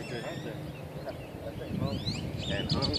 And hung.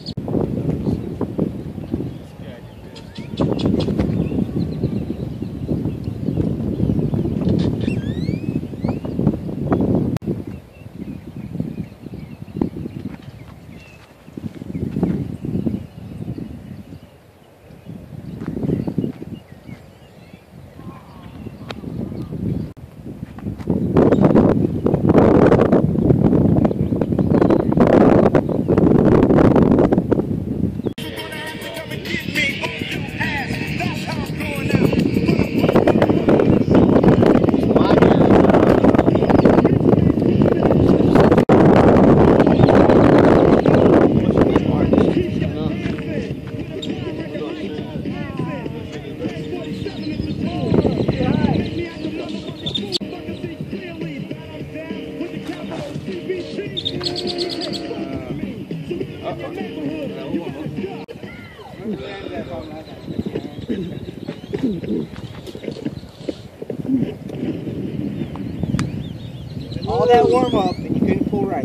All that warm up and you couldn't pull right.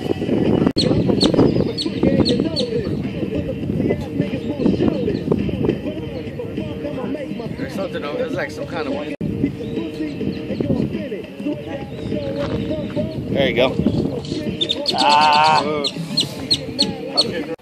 There's something over there's like some kind of one. There you go. Ah. Okay.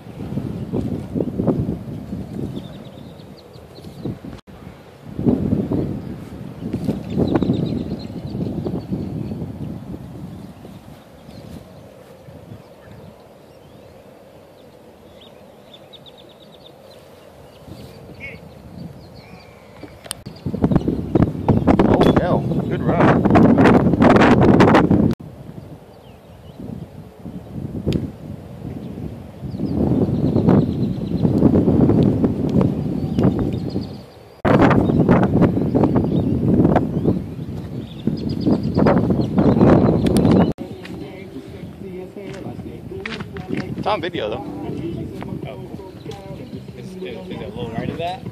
Good run. It's on video though. Oh. Is it a little right of that?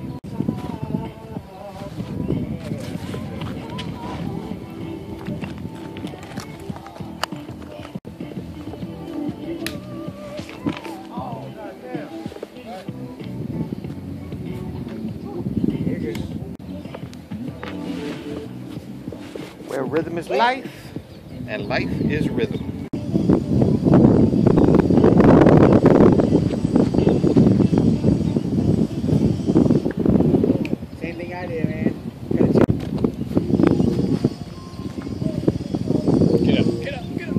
Where rhythm is life, and life is rhythm. Same thing I did, man. Get up, get up, get up.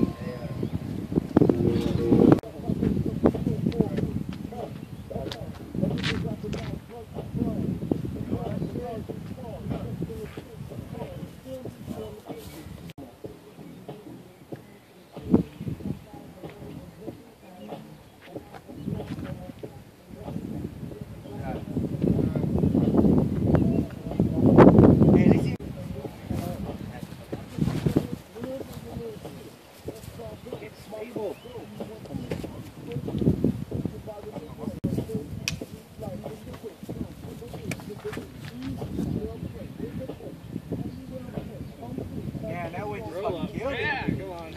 Yeah, that way just fucking killed it. Yeah, come on.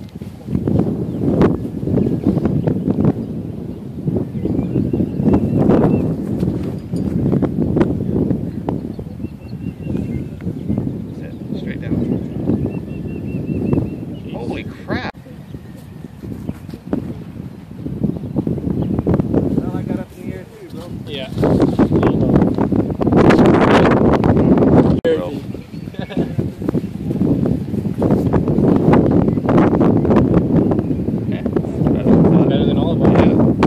Straight down. Holy crap. Well, I got up in the air too, bro. Yeah. Better than all of them.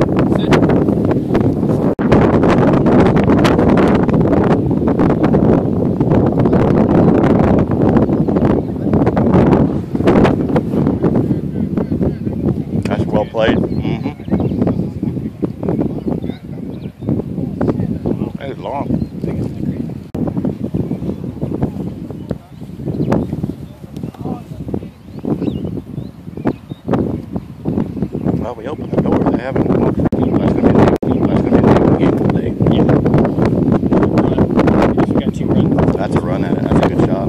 That's well played. That is long. Well, we opened the door. They haven't. That's gonna be a game today. Yeah. You got 2 runs. That's a run at it. That's a good shot.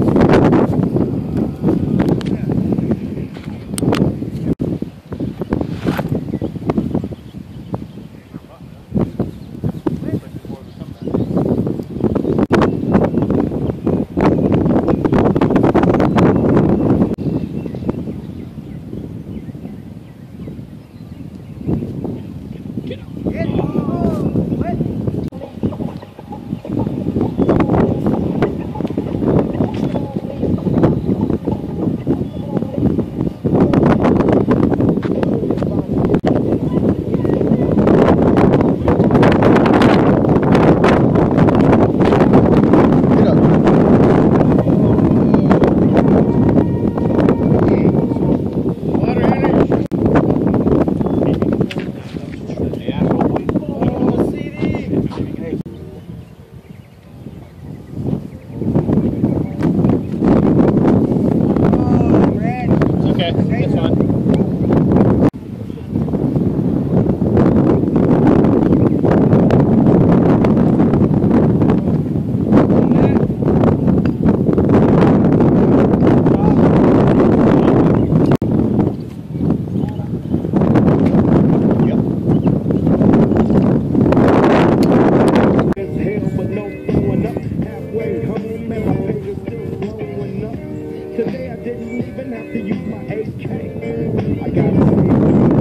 way I didn't even have to use my AK. I gotta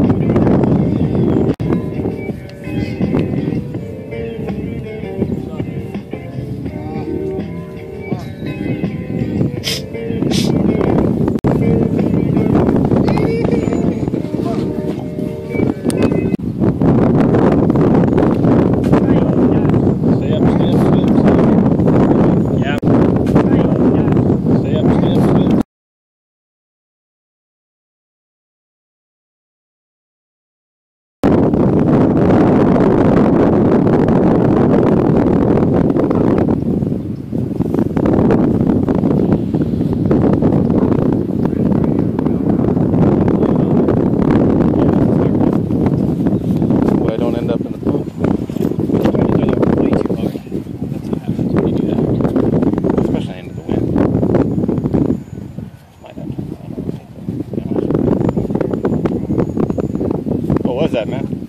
What was that, man?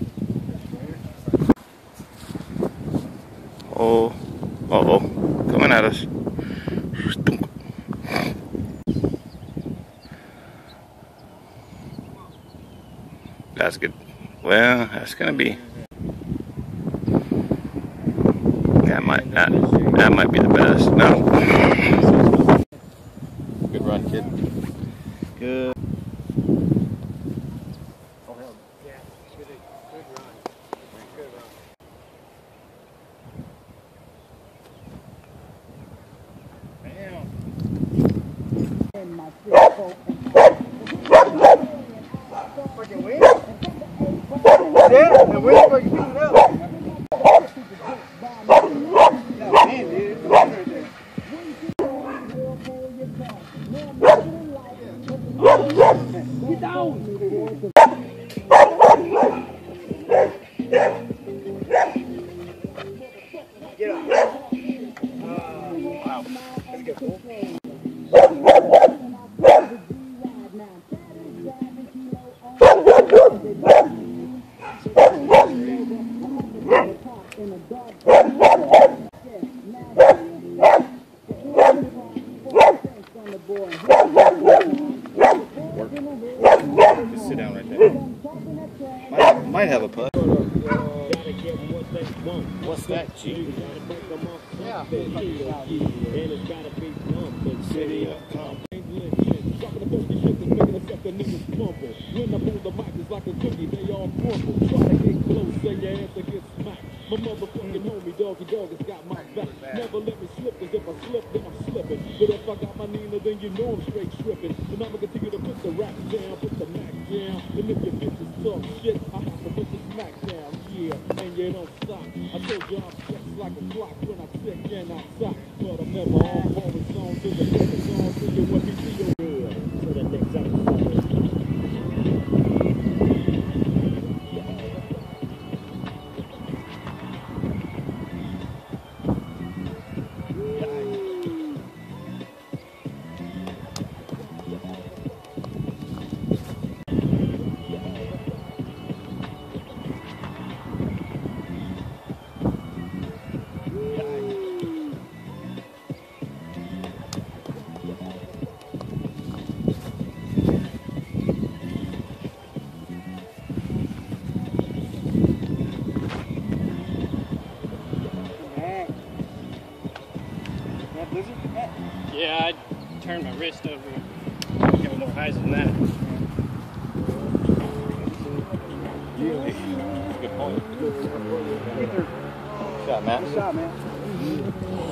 Oh, uh-oh, coming at us. That's good. Well, that's gonna be. That might be the best. No. Good run, kid. Good. Fucking win? Yeah, the win fucking beat it up. No, man, dude. It's right there. Get down! Get up. Wow. That's good, fool. Just sit down right there. Might have a putt. What's that, G? Yeah. City of Compton. When I pull the mic, it's like a cookie, they all crumble. Try to get close, say your ass to get smacked. My motherfucking homie, doggy dog, has got my back. Never let me slip, cause if I slip, then I'm slipping. But if I got my Nina, then you know I'm straight tripping. And I'ma continue to put the rap down, put the Mac down. And if your bitches talk shit, I have to put the smack down. Yeah, and you don't stop. I told you I'm fixed like a clock when I tick and I stop. But I'm never on, always on to the next song. See you when we see you. To the next episode. Yeah, I turned my wrist over. Got more highs than that. Really? That's a good point. Good shot, Matt. Good shot, man.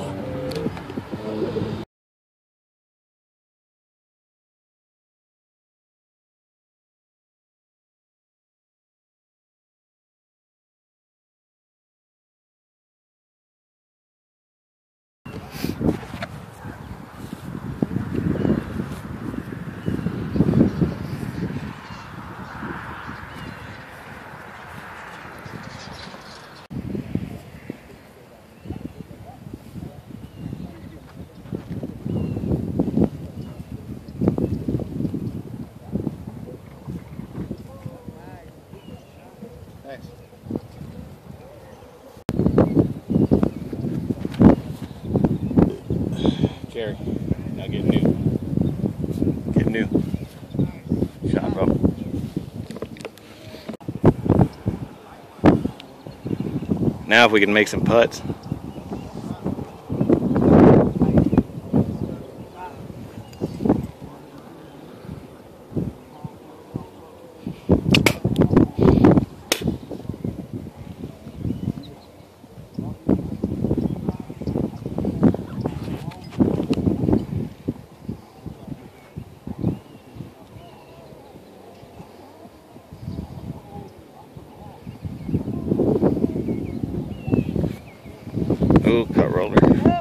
new. Shot, bro. Now if we can make some putts. Ooh, cut roller.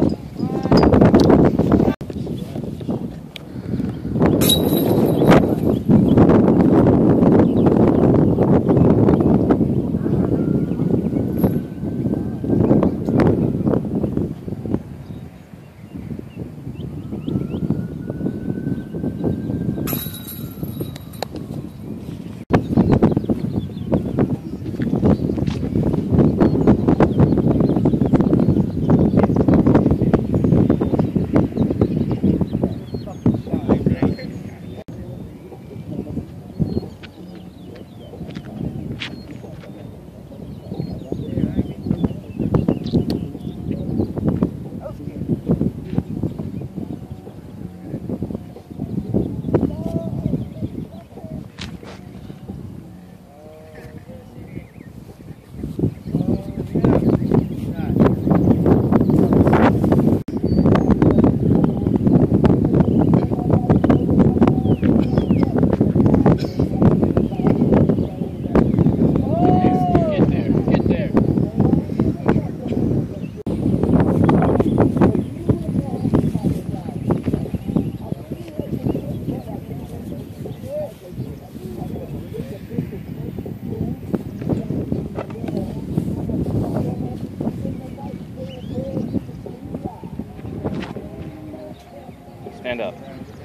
Stand up.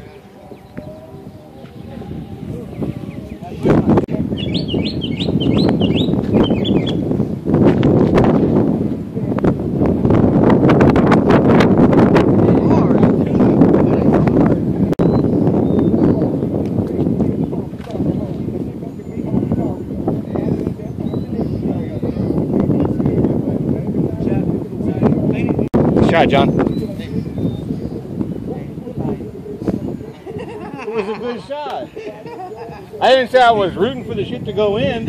Shot, John. It was a good shot. I didn't say I was rooting for the shit to go in.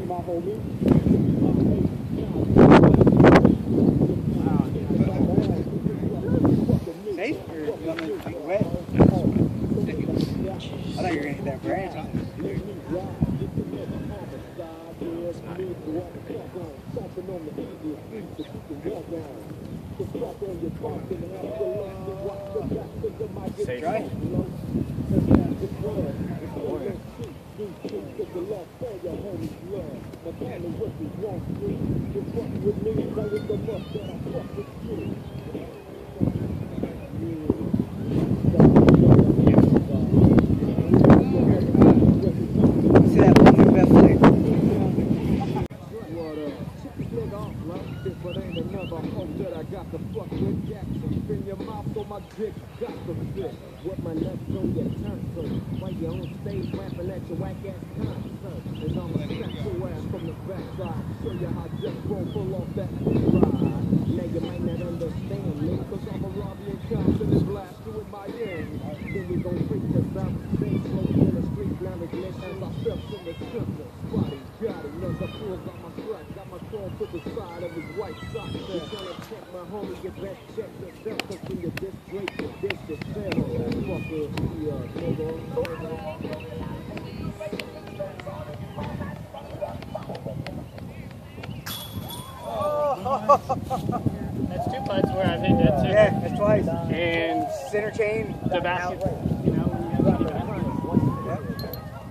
Safe? Or you want me to make it wet? I thought you were going to hit that branch. Safe. Dry? See that one with best leg? But ain't another hoe that I got to fuck with. Jackson, spin your mouth so my dick got to fit. What my nuts on your turn so while you're on stage rapping at your whack ass concert. And I'm gonna snap your ass from the backside. Show you how just roll pull off that ride. Now you might not understand me, cause I'm a robbery and cops and blast you in my ear. Then we gon' freak cause I'm staying slow in the street, now it's lit as I felt in the center. Spotty, got it, as I pulls out my strap, got my phone to the side of his white sock. He's gonna check my homie, get that check yourself, cause when you diss Drake, you diss yourself. Fucker, That's 2 putts where I've hit that too. Yeah, that's twice. And Center chain. the basket, you know, when you have to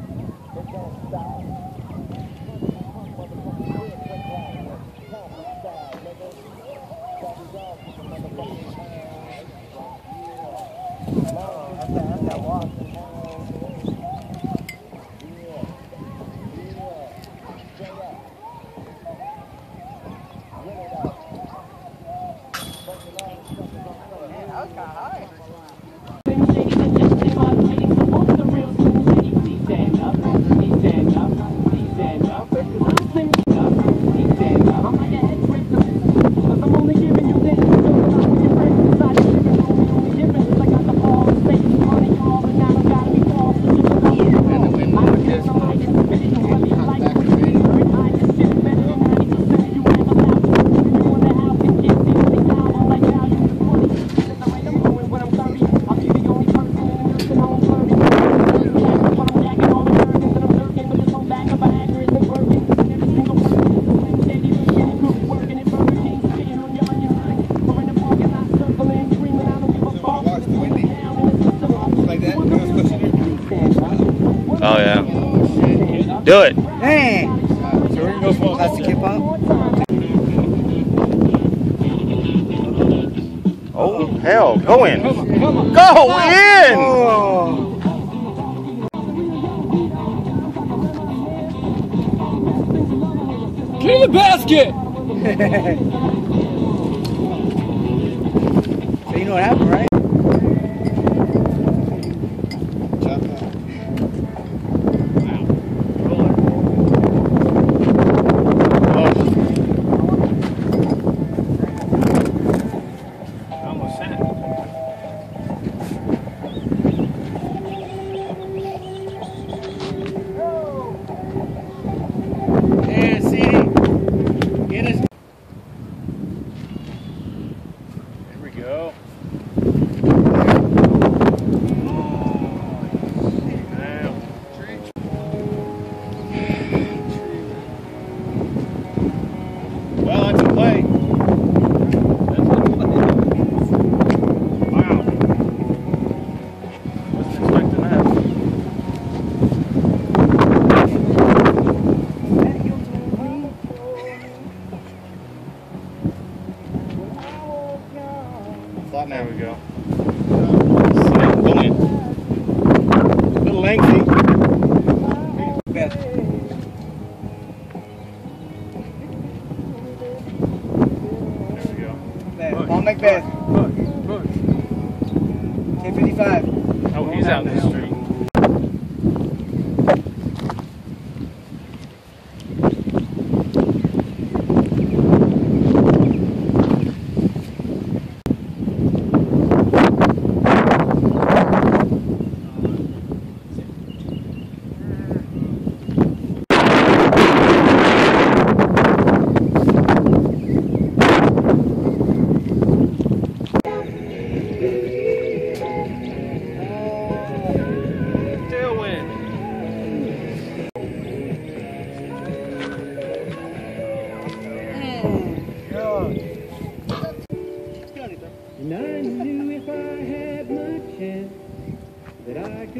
That's that walk. Man, that was kind of high. Oh yeah. Do it. Dang! So we're going to go plastic hip hop? Oh hell, go in. Go in! Oh! clear the basket! So you know what happened, right? Go. Well, that's a play. Wow. Wasn't expecting that. There we go. Go in. A little lengthy. Beth. There we go. Beth. Paul Macbeth. Push. 1055. Oh, he's out in the street.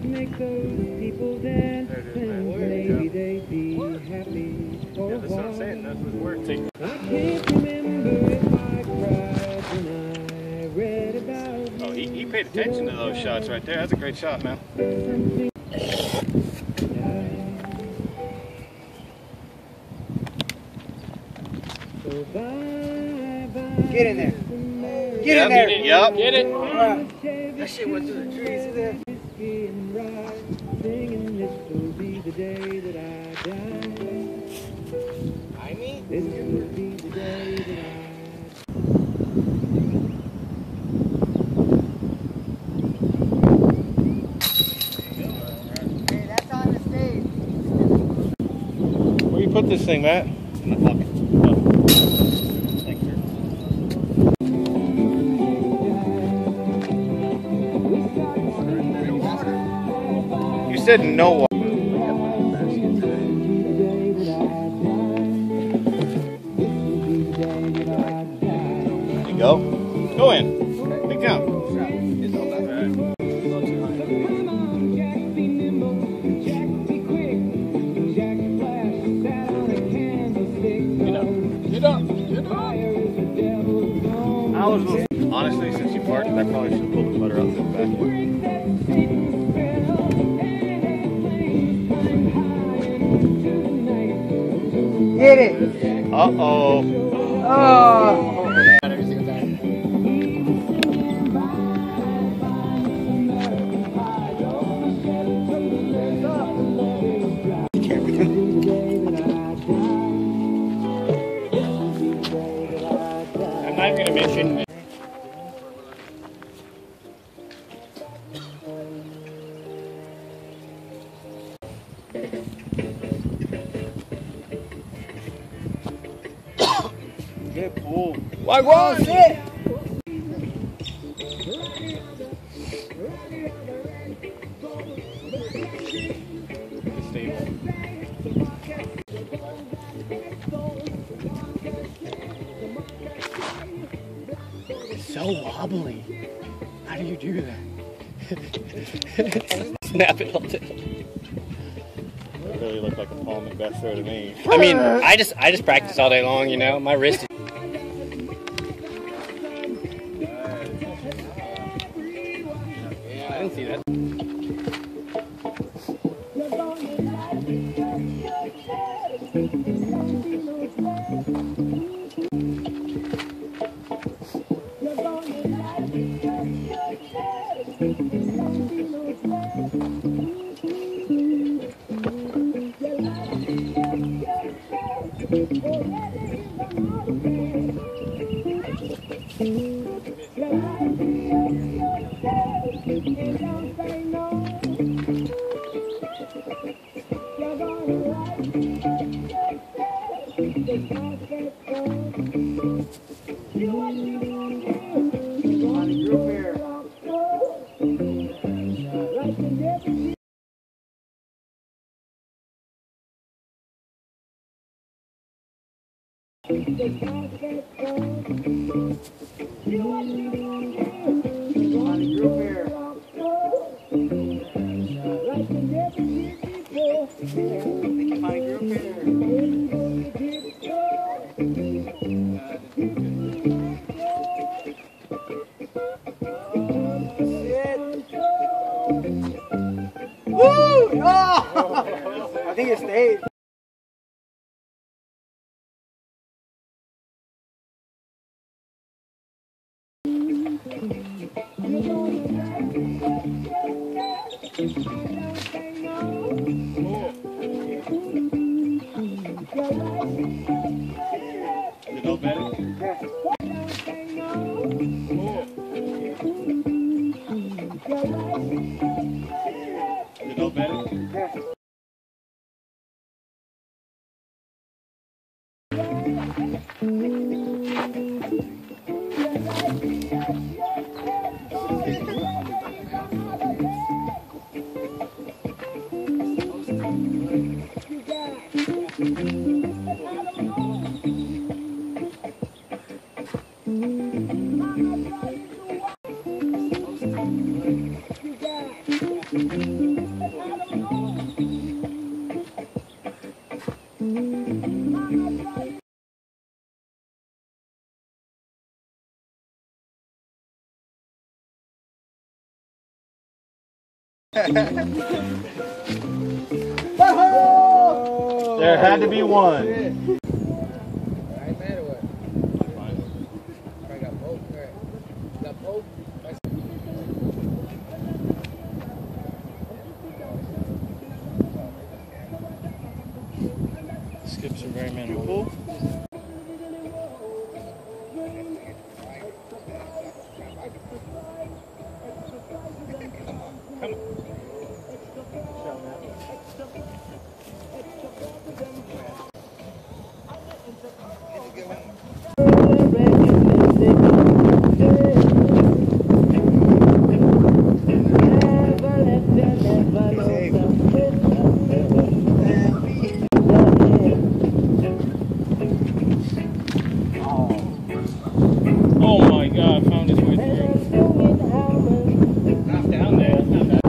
make those people dance and maybe they'd be happy for a That's what I'm saying. That's what's working. I can't remember if I cried when I read about Oh, he paid attention to those shots right there. That's a great shot, man. something. So bye bye. Get in there. Get in there. Yep. Get it. That shit went through the trees in there. Singing this will be the day that I die. I mean, This will be the day that I hey, that's on the stage. Where you put this thing, Matt? In my pocket. Thanks, sir. You said no. There you go. Go in. Big jump. Get up. I was honestly, since you parked, I probably should have pulled the motor out to the back. Get it. Uh-oh. Oh. Every single time. I'm not even gonna mention. Good pull. Why was it? Stable. It's so wobbly. How do you do that? Snap it all day. It really looked like a Paul Macbeth throw to me. I mean, I just practice all day long, you know. My wrist is. I didn't see that. Woo! Oh! I think it stayed. You know better? You know better? There had to be one. Skips are very minimal. Oh my God, found his way through. Not down there, not bad.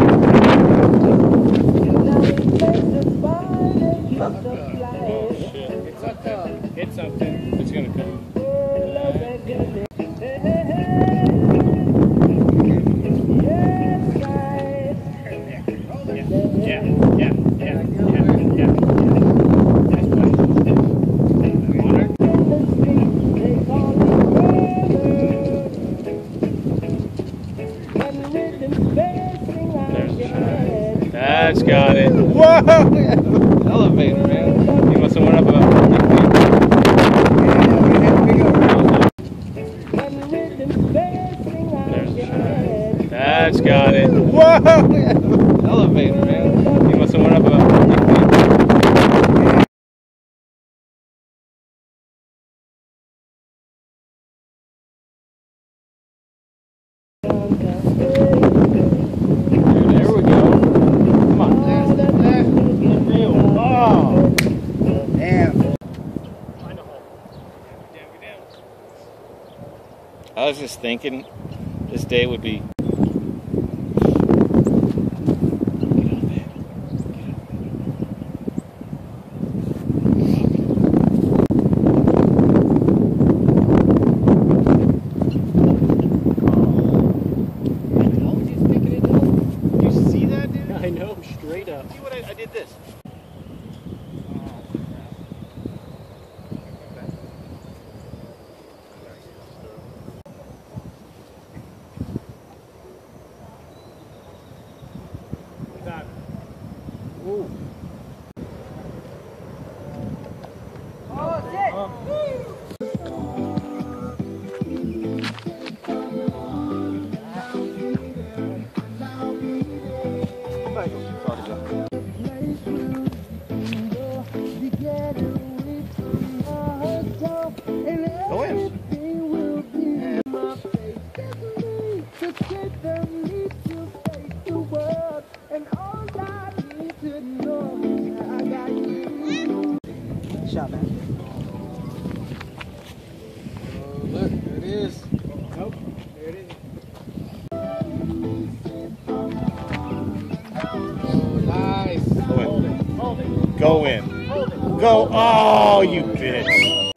Oh shit. It's something. It's gonna come. Yeah. Nice play. Water? That's got it. Whoa! Elevator, man. He must have went up about 50 feet. That's got it. Whoa! Elevator, man. He must have went up about 50 feet. There we go. Come on. Real. Oh. Damn. I was just thinking this day would be. You see that, dude? I know, straight up. See what I did this. Ooh. Oh, shit. Go in. Shot, man. Oh, look, there it is. Nope. There it is. Oh, nice. Go in. Hold it. Go in. Hold it. Go. Oh, you bitch.